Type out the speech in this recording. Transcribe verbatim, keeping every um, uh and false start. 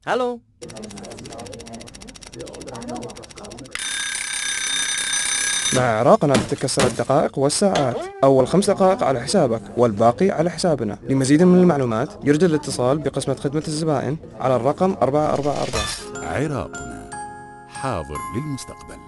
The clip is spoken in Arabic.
هلو. مع عراقنا تتكسر الدقائق والساعات، أول خمس دقائق على حسابك والباقي على حسابنا. لمزيد من المعلومات يرجى الاتصال بقسمة خدمة الزبائن على الرقم أربعة أربعة أربعة. عراقنا، حاضر للمستقبل.